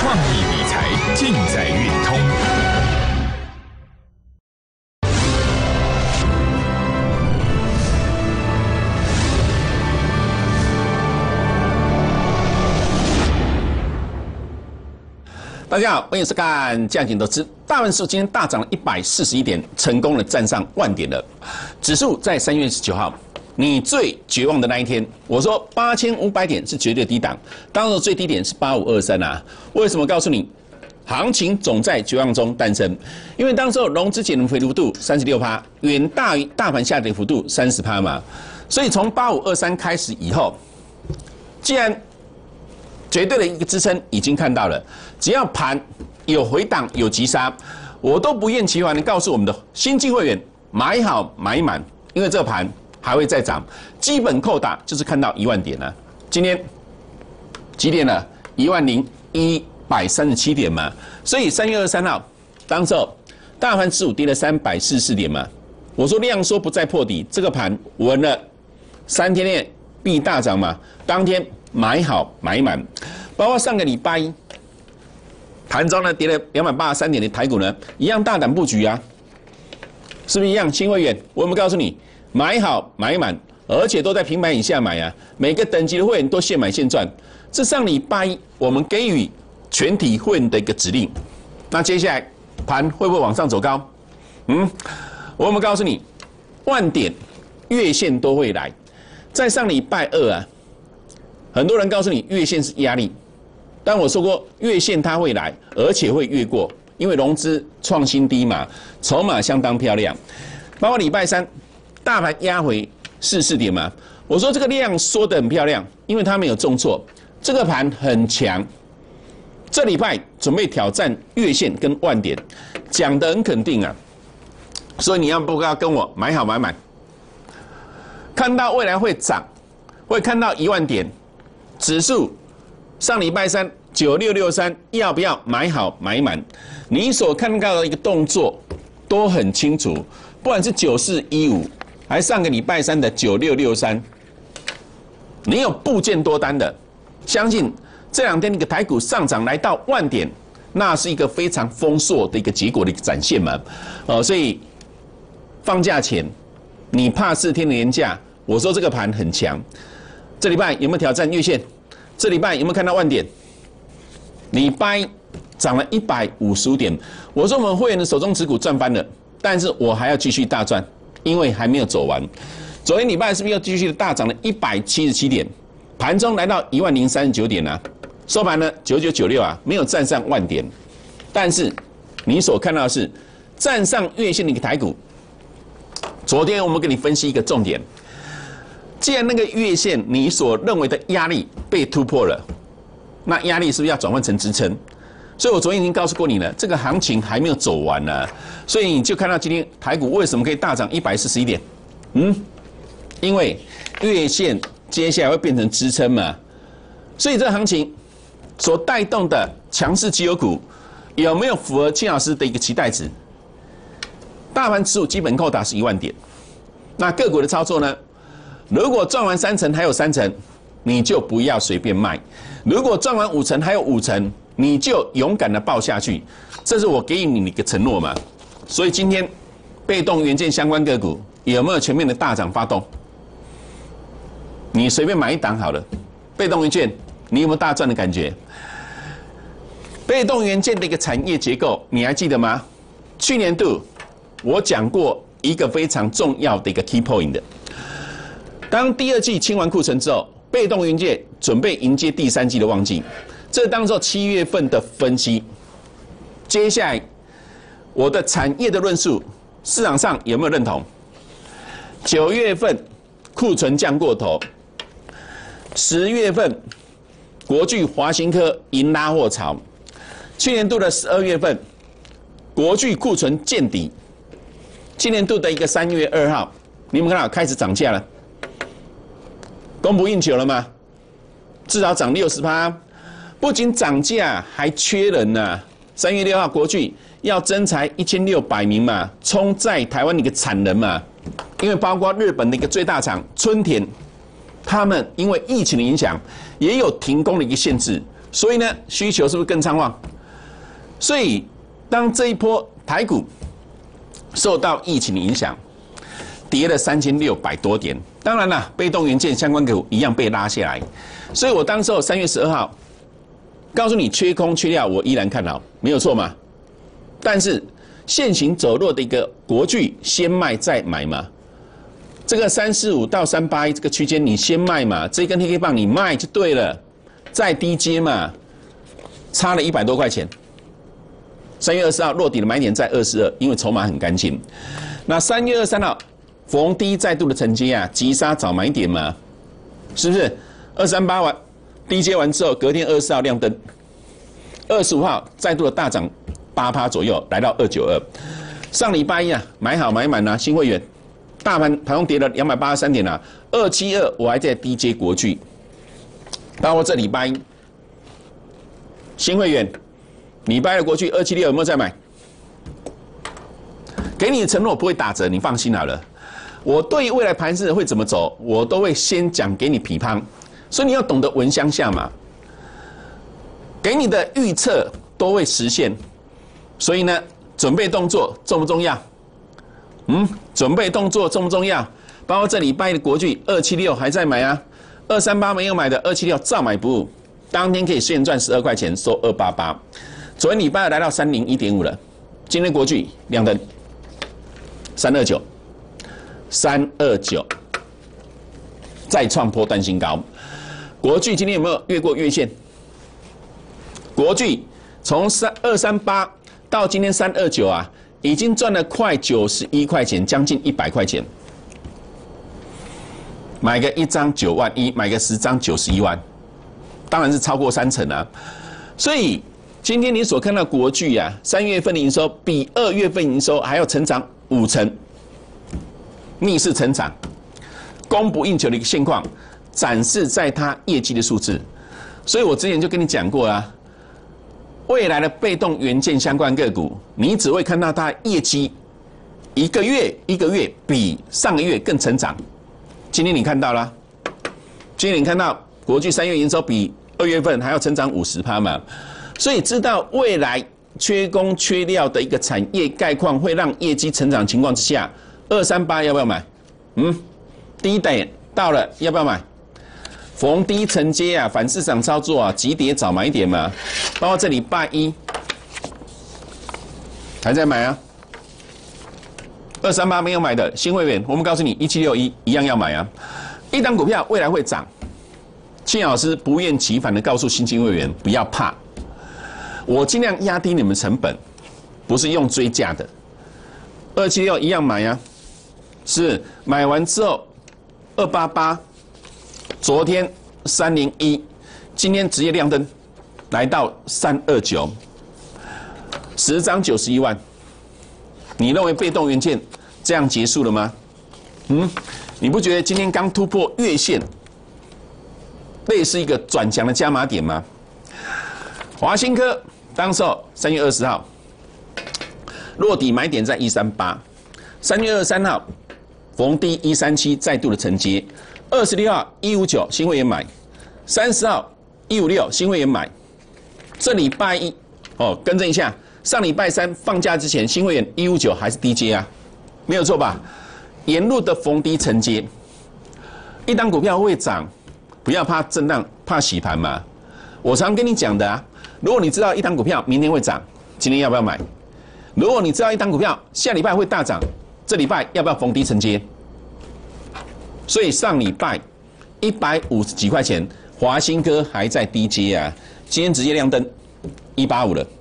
创意理财尽在运通。 大家好，欢迎收看价钱投资。大盘指数今天大涨了141点，成功的站上万点了。指数在3月19号，你最绝望的那一天，我说8500点是绝对低档，当时最低点是8523啊。为什么告诉你？行情总在绝望中诞生，因为当时融资减回幅度36%，远大于大盘下跌幅度30%嘛。所以从8523开始以后，既然绝对的一个支撑已经看到了，只要盘有回档有急杀，我都不厌其烦的告诉我们的新进会员买好买满，因为这盘还会再涨，基本扣打就是看到1万点了。今天几点了？10137点嘛。所以3月23号当时候大盘指数跌了344点嘛，我说量缩不再破底，这个盘稳了，3天内必大涨嘛，当天买好买满，包括上个礼拜一盘中呢跌了283点的台股呢，一样大胆布局啊，是不是一样？新会员，我们告诉你，买好买满，而且都在平盘以下买啊，每个等级的会员都现买现赚。这上礼拜一我们给予全体会员的一个指令，那接下来盘会不会往上走高？我们告诉你，万点月线都会来。在上礼拜二啊，很多人告诉你月线是压力，但我说过月线它会来，而且会越过，因为融资创新低嘛，筹码相当漂亮。包括礼拜三大盘压回44点嘛，我说这个量缩得很漂亮，因为它没有重挫，这个盘很强。这礼拜准备挑战月线跟万点，讲得很肯定啊，所以你要不要跟我买好买满？看到未来会涨，会看到1万点，指数上礼拜三9663，要不要买好买满？你所看到的一个动作都很清楚，不管是9415，还是上个礼拜三的9663，你有部件多单的，相信这2天的一个台股上涨来到万点，那是一个非常丰硕的一个结果的一个展现嘛。所以放假前你怕4天的连假，我说这个盘很强。这礼拜有没有挑战月线？这礼拜有没有看到万点？礼拜涨了155点，我说我们会员的手中持股赚翻了，但是我还要继续大赚，因为还没有走完。昨天礼拜是不是又继续的大涨了177点？盘中来到10039点啊，收盘呢9996啊，没有站上万点，但是你所看到的是站上月线的一个台股。昨天我们给你分析一个重点，既然那个月线你所认为的压力被突破了，那压力是不是要转换成支撑？所以我昨天已经告诉过你了，这个行情还没有走完呢，所以你就看到今天台股为什么可以大涨141点？因为月线接下来会变成支撑嘛，所以这个行情所带动的强势绩优股有没有符合金老师的一个期待值？大盘指数基本扣打是1万点，那个股的操作呢？如果赚完3成还有3成，你就不要随便卖；如果赚完5成还有5成，你就勇敢的抱下去。这是我给予你的一个承诺嘛。所以今天被动元件相关个股有没有全面的大涨发动？你随便买一档好了，被动元件你有没有大赚的感觉？被动元件的一个产业结构你还记得吗？去年度我讲过一个非常重要的一个 key point 的，当第2季清完库存之后，被动元件准备迎接第3季的旺季，这当作7月份的分析。接下来我的产业的论述，市场上有没有认同？9月份库存降过头，10月份国巨、华新科迎拉货潮，去年度的12月份国巨库存见底。今年度的一个3月2号，你们看到开始涨价了，供不应求了吗？至少涨60%，不仅涨价，还缺人呐、3月6号，国巨要征才1600名嘛，冲在台湾的一个产能嘛，因为包括日本的一个最大厂春田，他们因为疫情的影响，也有停工的一个限制， 所以呢，需求是不是更畅旺？所以当这一波台股受到疫情的影响，跌了3600多点，当然了，被动元件相关个股一样被拉下来。所以我当时候3月12号告诉你缺空缺料，我依然看好，没有错嘛。但是现行走弱的一个国巨，先卖再买嘛。这个345到381这个区间，你先卖嘛，这根黑 K 棒你卖就对了，再低接嘛，差了100多块钱。3月20号落底的买点在22，因为筹码很干净。那3月23号逢低再度的承接啊，急杀找买点嘛，是不是？238完低接完之后，隔天24号亮灯，25号再度的大涨8%左右，来到292。上礼拜一啊，买好买满啊，新会员。大盘盘中跌了283点啊，272我还在低接国巨，包括这礼拜一新会员礼拜的国巨276有没有在买？给你的承诺不会打折，你放心好了。我对未来盘势会怎么走，我都会先讲给你批判，所以你要懂得闻香下马，给你的预测都会实现。所以呢，准备动作重不重要？准备动作重不重要？包括这礼拜的国巨276还在买啊，238没有买的276照买不误，当天可以现赚12块钱，收288。昨天礼拜二来到301.5了，今天国巨亮灯329，再创波段新高。国巨今天有没有越过月线？国巨从238到今天329啊。已经赚了快91块钱，将近100块钱。买个1张9万1，买个10张91万，当然是超过3成啊。所以今天你所看到国巨啊，3月份的营收比2月份营收还要成长5成，逆势成长，供不应求的一个现况，展示在它业绩的数字。所以我之前就跟你讲过啊。未来的被动元件相关个股，你只会看到它业绩一个月比上个月更成长。今天你看到了，今天你看到国巨3月营收比2月份还要成长50%嘛，所以知道未来缺工缺料的一个产业概况会让业绩成长情况之下，238要不要买？低点到了要不要买？逢低承接啊，反市场操作啊，急跌找买点嘛。包括这礼拜一还在买啊，238没有买的新会员，我们告诉你1761一样要买啊。一档股票未来会涨，庆老师不厌其烦的告诉新进会员不要怕，我尽量压低你们成本，不是用追价的。276一样买啊，是买完之后288。昨天301，今天直接亮灯，来到329，10张91万。你认为被动元件这样结束了吗？你不觉得今天刚突破月线，类似一个转强的加码点吗？华新科当时候3月20号落底买点在138，3月23号逢低137再度的承接。26号159新会员买，30号156新会员买。这礼拜一更正一下，上礼拜三放假之前新会员159还是低接啊，没有错吧？沿路的逢低承接，一档股票会涨，不要怕震荡，怕洗盘嘛。我常跟你讲的啊，如果你知道一档股票明天会涨，今天要不要买？如果你知道一档股票下礼拜会大涨，这礼拜要不要逢低承接？所以上礼拜150几块钱，华新科还在低接啊，今天直接亮灯185了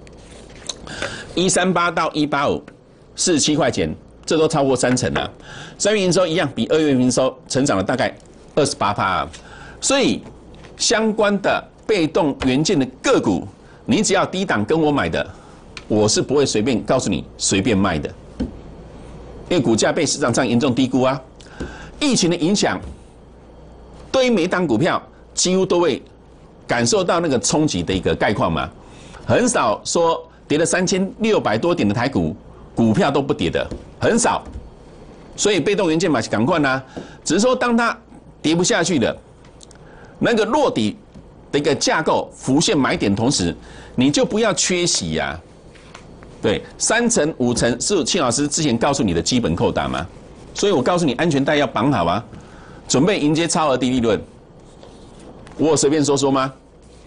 ，138到185，47块钱，这都超过3成了。3月营收一样，比2月营收成长了大概28%啊。所以相关的被动元件的个股，你只要低档跟我买的，我是不会随便告诉你随便卖的，因为股价被市场上严重低估啊。疫情的影响，对于每一档股票几乎都会感受到那个冲击的一个概况嘛，很少说跌了3600多点的台股，股票都不跌的，很少。所以被动元件嘛，赶快啦，只是说当它跌不下去的，那个落底的一个架构浮现买点，同时你就不要缺席呀。对，3成5成是庆老师之前告诉你的基本扣打吗？所以我告诉你，安全带要绑好啊，准备迎接超额低利润。我有随便说说吗？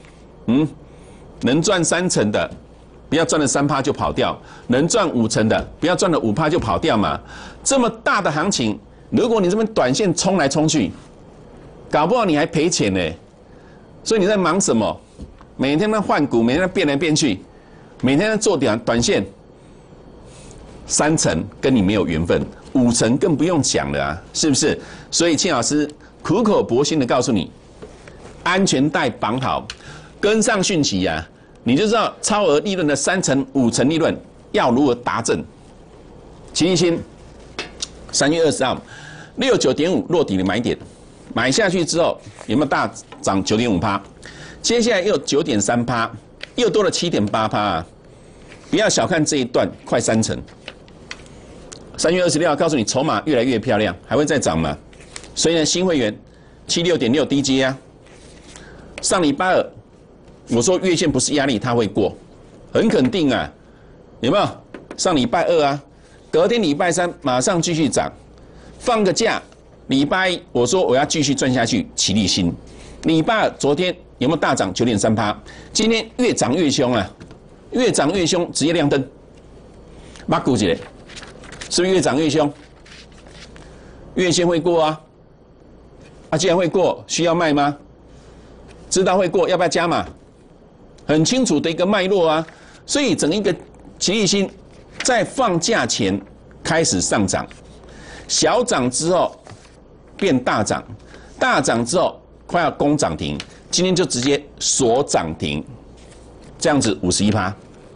能赚3成的，不要赚了3%就跑掉；能赚5成的，不要赚了5%就跑掉嘛。这么大的行情，如果你这边短线冲来冲去，搞不好你还赔钱呢。所以你在忙什么？每天在换股，每天在变来变去。每天在做短线，3成跟你没有缘分，5成更不用讲了啊，是不是？所以庆老师苦口婆心的告诉你，安全带绑好，跟上讯息啊，你就知道超额利润的3成、5成利润要如何达阵。齐立新3月20号69.5落底的买点，买下去之后有没有大涨9.5%？接下来又9.3%。又多了7.8%啊！不要小看这一段，快3成。3月26号告诉你，筹码越来越漂亮，还会再涨吗？所以呢，新会员76.6低阶啊。上礼拜2，我说月线不是压力，它会过，很肯定啊，有没有？上礼拜2啊，隔天礼拜3马上继续涨，放个假，礼拜1我说我要继续赚下去，齐立新。礼拜2昨天有没有大涨9.3%？今天越涨越凶啊，越涨越凶，直接亮灯。马股姐，是不是越涨越凶？月线会过啊？既然会过，需要卖吗？知道会过，要不要加码？很清楚的一个脉络啊。所以整一个齐立新在放假前开始上涨，小涨之后变大涨，大涨之后快要攻涨停。今天就直接锁涨停，这样子51%，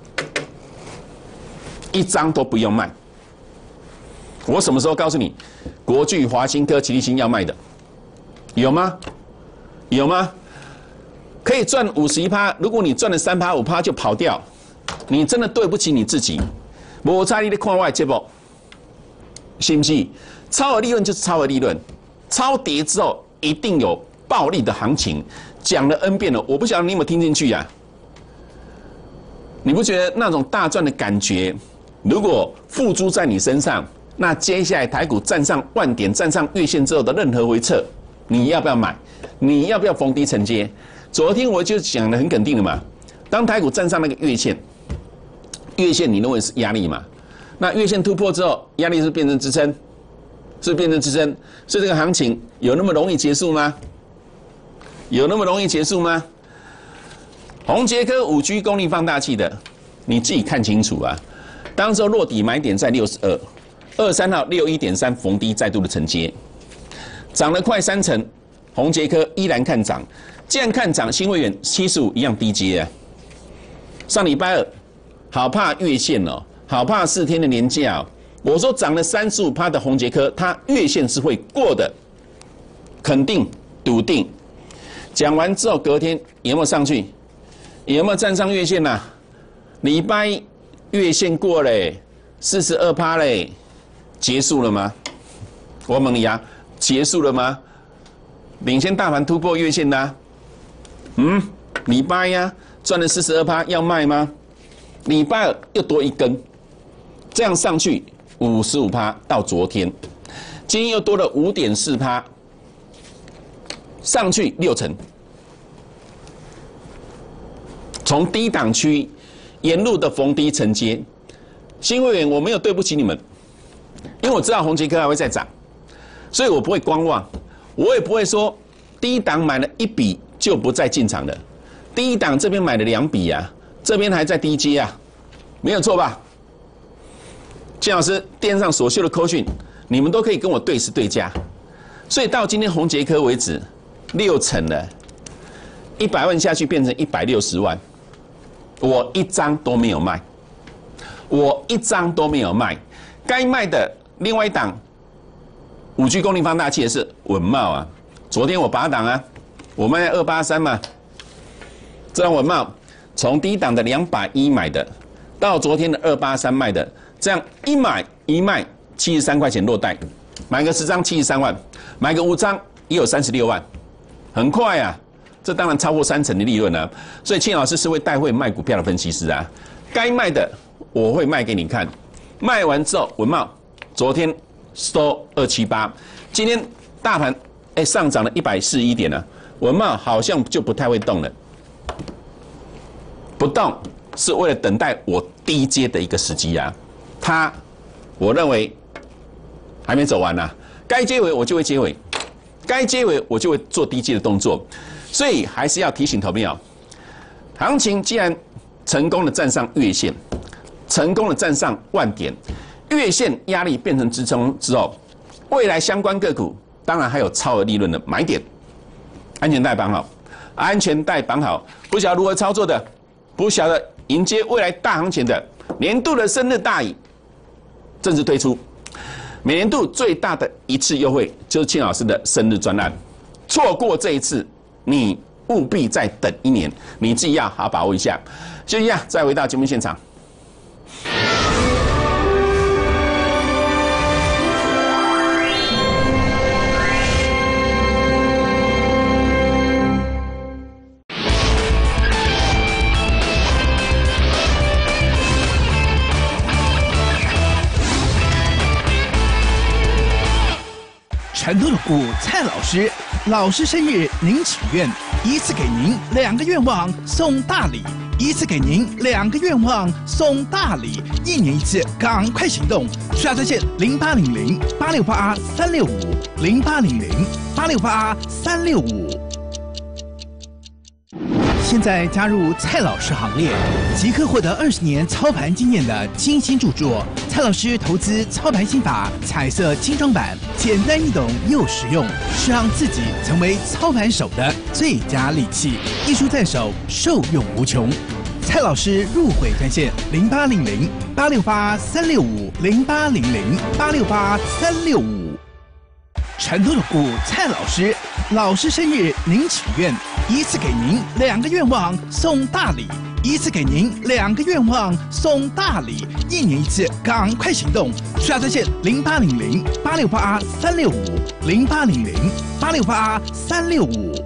一张都不用卖。我什么时候告诉你，国巨、华新科、齐立新要卖的？有吗？有吗？可以赚51%，如果你赚了3%、5%就跑掉，你真的对不起你自己。无差你的看我的节目，信不信？超额利润就是超额利润，超跌之后一定有暴利的行情。讲了 N 遍了，我不晓得你有没有听进去呀？你不觉得那种大赚的感觉，如果付诸在你身上，那接下来台股站上万点、站上月线之后的任何回撤，你要不要买？你要不要逢低承接？昨天我就讲得很肯定的嘛，当台股站上那个月线，月线你认为是压力嘛？那月线突破之后，压力是变成支撑，是变成支撑，所以这个行情有那么容易结束吗？有那么容易结束吗？宏捷科5G 功率放大器的，你自己看清楚啊！当时候落底买点在62，23号61.3逢低再度的承接，涨了快3成。宏捷科依然看涨，既然看涨，新会员75一样低接啊。上礼拜2，好怕月线哦，好怕4天的年假哦。我说涨了35%的宏捷科，它月线是会过的，肯定笃定。讲完之后，隔天有没有上去？有没有站上月线呐？礼拜1月线过嘞，42%嘞，结束了吗？我问你啊，结束了吗？领先大盘突破月线的啊，礼拜1赚了42%，要卖吗？礼拜2又多一根，这样上去55%到昨天，今天又多了5.4%。上去6成，从低档区沿路的逢低承接。新会员我没有对不起你们，因为我知道宏捷科还会再涨，所以我不会观望，我也不会说低档买了1笔就不再进场了。低档这边买了2笔啊，这边还在低接啊，没有错吧？金老师电上所秀的扣讯，你们都可以跟我对时对价，所以到今天宏捷科为止。6成了，100万下去变成160万，我一张都没有卖，我一张都没有卖。该卖的另外一档5G 功率放大器的是稳懋啊，昨天我8档啊，我卖283嘛，这样稳懋从低档的210买的，到昨天的283卖的，这样一买一卖73块钱落袋，买个10张73万，买个5张也有36万。很快啊， 这当然超过30%的利润啊。所以庆老师是会带会卖股票的分析师啊，该卖的我会卖给你看。卖完之后，文茂昨天收278，今天大盘上涨了141点啊，文茂好像就不太会动了，不动是为了等待我低接的一个时机啊。我认为还没走完啊，该接尾我就会接尾，该接尾我就会做低接的动作，所以还是要提醒投票，行情既然成功的站上月线，成功的站上万点，月线压力变成支撑之后，未来相关个股当然还有超额利润的买点，安全带绑好，安全带绑好，不晓得如何操作的，不晓得迎接未来大行情的，年度的生日大礼正式推出，每年度最大的一次优惠就是庆老师的生日专案，错过这一次，你务必再等1年，你自己要好好把握一下。休息一下，再回到节目现场。 传统的股蔡老师，老师生日您请愿，一次给您2个愿望送大礼，一次给您2个愿望送大礼，1年1次，赶快行动！数码专线0800-868-365，0800-868-365。现在加入蔡老师行列，即刻获得20年操盘经验的精心著作《蔡老师投资操盘心法》彩色精装版，简单易懂又实用，是让自己成为操盘手的最佳利器。一书在手，受用无穷。蔡老师入会专线0800-868-365，0800-868-365。传统的股蔡老师，老师生日您请愿，一次给您2个愿望送大礼，一次给您2个愿望送大礼，1年1次，赶快行动！数码专线0800-868-365，0800-868-365。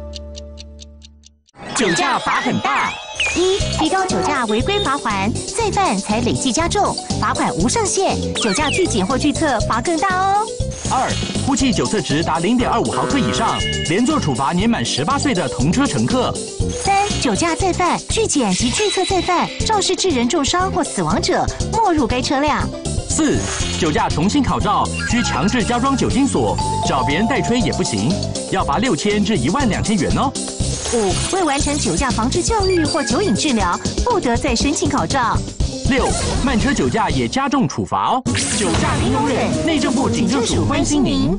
酒驾罚很大。1. 提高酒驾违规罚锾，再犯才累计加重，罚款无上限，酒驾拒检或拒测罚更大哦。 2. 呼气酒测值达0.25毫克以上，连坐处罚年满18岁的同车乘客。 3. 酒驾再犯、拒检及拒测再犯，肇事致人重伤或死亡者，没入该车辆。 4. 酒驾重新考照，需强制加装酒精锁，找别人代吹也不行，要罚6000至12000元哦。 5. 未完成酒驾防治教育或酒瘾治疗，不得再申请考照。 6. 慢车酒驾也加重处罚哦。酒驾零容忍，内政部警政署关心您。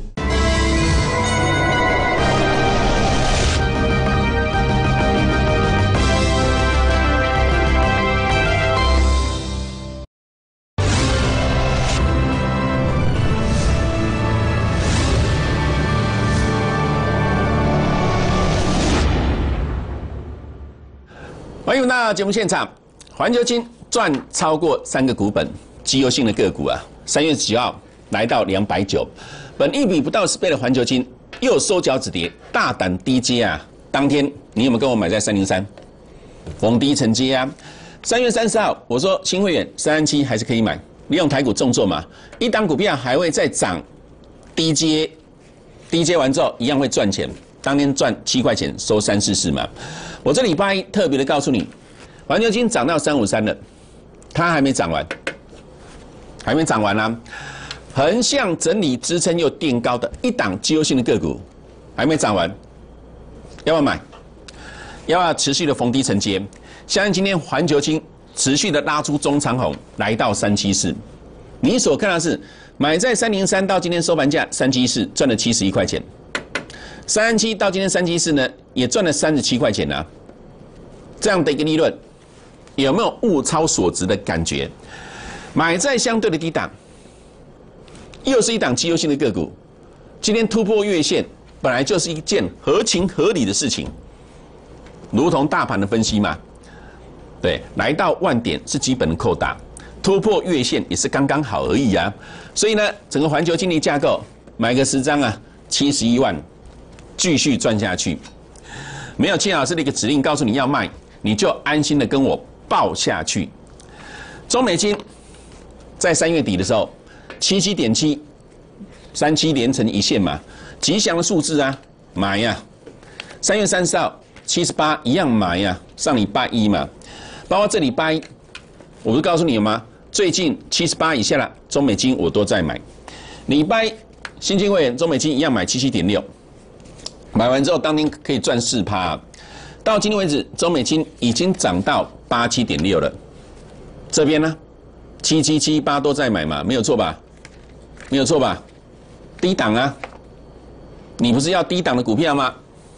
欢迎回到节目现场。环球金赚超过3个股本，绩优性的个股啊，3月9号来到290，本益比不到10倍的环球金又收脚止跌，大胆低接啊！当天你有没有跟我买在303，逢低承接啊？3月30号我说新会员337还是可以买，利用台股重挫嘛，一档股票还会再涨，低接完之后一样会赚钱，当天赚7块钱，收344嘛。我这礼拜一特别的告诉你，环球金涨到353了，它还没涨完，啊！横向整理支撑又垫高的一档绩优性的个股，还没涨完，要不要买？要不要持续的逢低承接？相信今天环球金持续的拉出中长红，来到374。你所看到的是买在303到今天收盘价374，赚了71块钱。337到今天374呢，也赚了37块钱啊！这样的一个利润，有没有物超所值的感觉？买在相对的低档，又是一档绩优性的个股，今天突破月线，本来就是一件合情合理的事情，如同大盘的分析嘛。对，来到万点是基本的扣打，突破月线也是刚刚好而已啊。所以呢，整个环球金利架构买个10张啊，71万。继续赚下去， 没有金老师的一个指令告诉你要卖，你就安心的跟我抱下去。中美金在3月底的时候，77.7， 37连成一线嘛，吉祥的数字啊，买呀。3月30号78一样买呀，上礼拜一嘛，包括这礼拜一，我不是告诉你了吗？最近78以下了，中美金我都在买。礼拜一新进会员中美金一样买77.6，买完之后当天可以赚4%，到今天为止，中美金已经涨到87.6了。这边呢，7778都在买嘛，没有错吧？没有错吧？低档啊，你不是要低档的股票吗？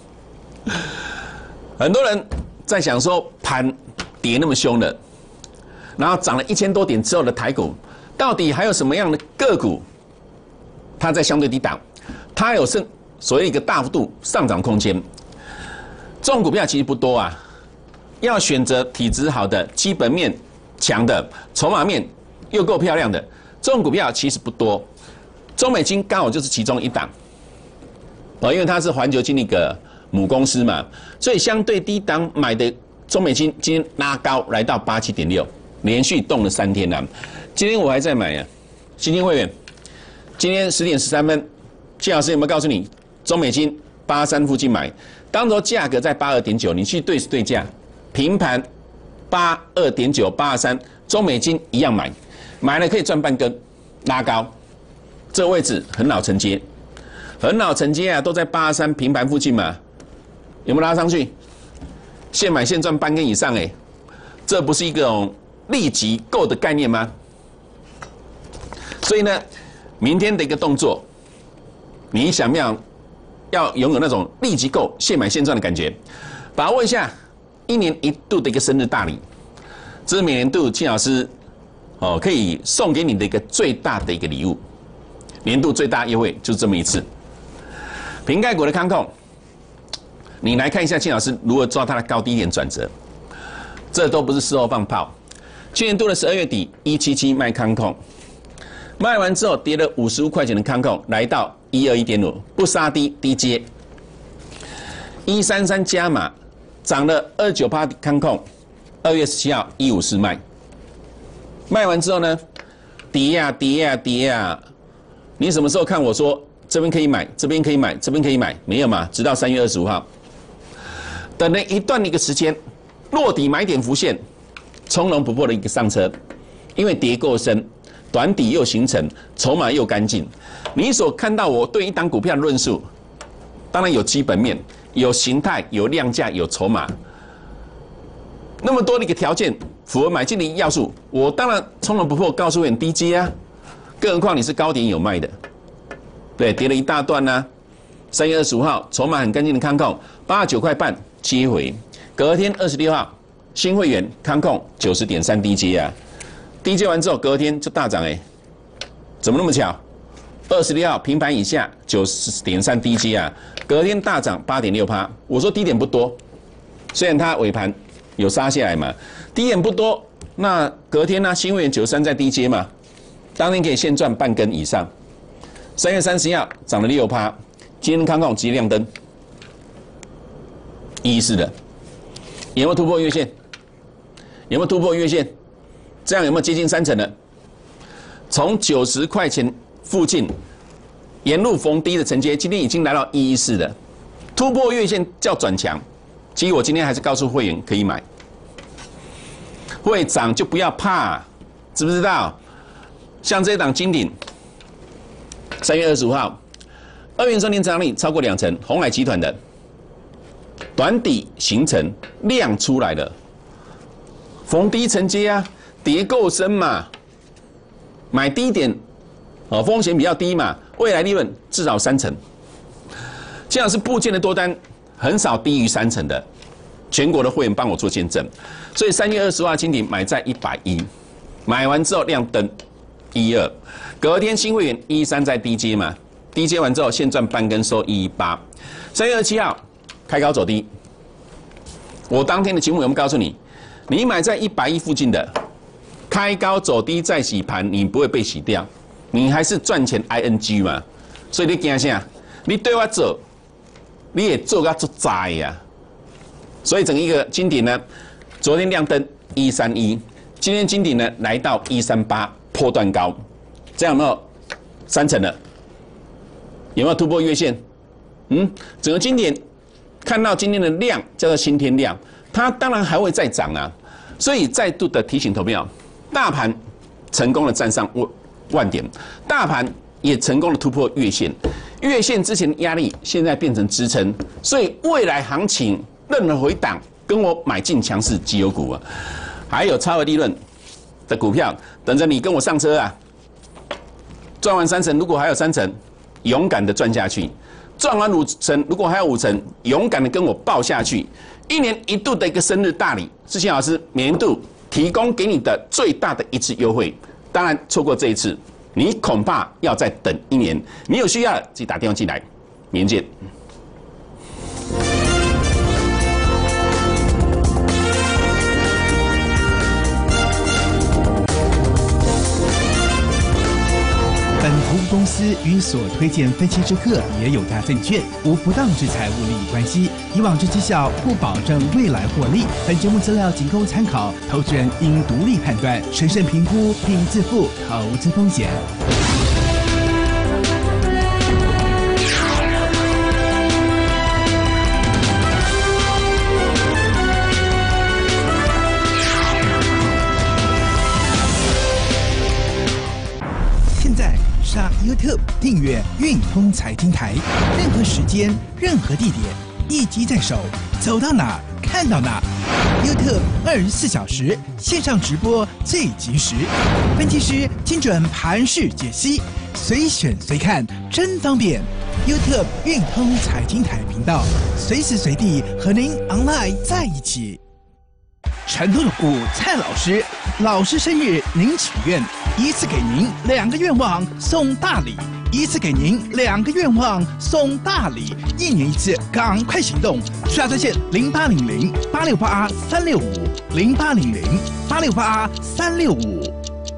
很多人在想说，盘跌那么凶的，然后涨了1000多点之后的台股，到底还有什么样的个股？它在相对低档，它有所谓一个大幅度上涨空间。这种股票其实不多啊，要选择体质好的、基本面强的、筹码面又够漂亮的这种股票其实不多。中美金刚好就是其中一档，因为它是环球金的一个母公司嘛，所以相对低档买的中美金今天拉高来到87.6，连续动了3天了。今天我还在买啊，新进会员，今天10点13分，季老师有没有告诉你，中美金83附近买，当时价格在82.9，你去对时对价，平盘82.9、83，中美金一样买，买了可以赚半根，拉高。这个位置很老承接，很老承接啊，都在83平盘附近嘛，有没有拉上去？现买现赚半根以上哎，这不是一种立即购的概念吗？所以呢，明天的一个动作，你想不想要拥有那种立即购、现买现赚的感觉？把握一下1年1度的一个生日大礼，这是每年度庆老师可以送给你的一个最大的一个礼物。年度最大优惠就是这么一次。瓶盖股的康控，你来看一下庆老师如何抓它的高低点转折，这都不是事后放炮。去年度的12月底177卖康控，卖完之后跌了55块钱的康控，来到121.5，不杀低低接。133加码涨了29%的康控，2月17号154卖，卖完之后呢，跌呀跌呀跌呀。你什么时候看我说这边可以买，这边可以买，这边可以买？没有嘛？直到3月25号，等了一段的一个时间，落底买点浮现，从容不迫的一个上车，因为跌够深，短底又形成，筹码又干净。你所看到我对一档股票的论述，当然有基本面、有形态、有量价、有筹码，那么多的一个条件符合买进的要素，我当然从容不迫告诉你低接啊。更何况你是高点有卖的，对，跌了一大段呢。3月25号，筹码很干净的康控89块半接回，隔天26号，新会员康控90.3低接啊，低接完之后隔天就大涨怎么那么巧？26号平盘以下90.3低接啊，隔天大涨8.6%。我说低点不多，虽然它尾盘有杀下来嘛，低点不多，那隔天呢，新会员93在低接嘛。当天可以现赚半根以上。3月31号涨了6%，今天康控直接亮灯，114的，有没有突破月线？有没有突破月线？这样有没有接近3成的？从90块钱附近沿路逢低的承接，今天已经来到114的，突破月线叫转强。其实我今天还是告诉会员可以买，会涨就不要怕，知不知道？像这一档金鼎，3月25号，2元收年成长率超过2成，鸿海集团的短底形成量出来了，逢低承接啊，跌够深嘛，买低点，风险比较低嘛，未来利润至少3成。这样是部件的多单很少低于3成的，全国的会员帮我做见证，所以3月20号金鼎买在110，买完之后亮灯。12，隔天新会员113在低接嘛，低接完之后现赚半根收118。3月27号开高走低，我当天的节目有没有告诉你，你买在110附近的，开高走低再洗盘，你不会被洗掉，你还是赚钱 ING 嘛。所以你惊啥？你对我做，你也做个做栽呀， 所以整个一个金鼎呢，昨天亮灯131，今天金鼎呢来到138波段高，这样有没有3成了？有没有突破月线？整个金鼎看到今天的量叫做新天量，它当然还会再涨啊。所以再度的提醒投票，大盘成功的站上万点，大盘也成功的突破月线，月线之前的压力现在变成支撑，所以未来行情任何回档跟我买进强势绩优股啊，还有超额利润的股票等着你跟我上车啊！赚完3成，如果还有3成，勇敢的赚下去；赚完5成，如果还有5成，勇敢的跟我抱下去。1年1度的一个生日大礼，志信老师每年度提供给你的最大的一次优惠。当然，错过这一次，你恐怕要再等1年。你有需要的，自己打电话进来，明天见。 本投顾公司与所推荐分析之个别有价证券无不当之财务利益关系，以往之绩效不保证未来获利。本节目资料仅供参考，投资人应独立判断、审慎评估并自负投资风险。上 YouTube 订阅运通财经台，任何时间、任何地点，一机在手，走到哪看到哪。YouTube 24小时线上直播最及时，分析师精准盘势解析，随选随看，真方便。YouTube 运通财经台频道，随时随地和您 online 在一起。传统股蔡老师，老师生日您许愿，一次给您2个愿望送大礼，一次给您2个愿望送大礼，1年1次，赶快行动！刷专线0800-868-365，0800-868-365。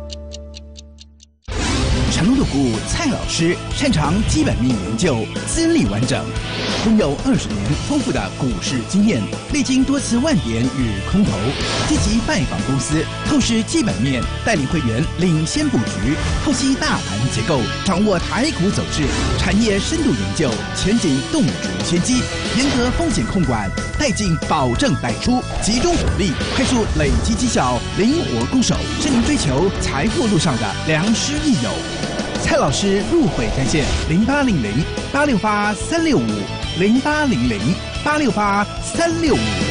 传统股蔡老师擅长基本面研究，资历完整，拥有20年丰富的股市经验，历经多次万点与空头，积极拜访公司，透视基本面，带领会员领先布局，透析大盘结构，掌握台股走势，产业深度研究，前景洞烛先机，严格风险控管，带进保证带出，集中火力，快速累积绩效，灵活攻守，是您追求财富路上的良师益友。蔡老师入会专线0800-868-365，0800-868-365。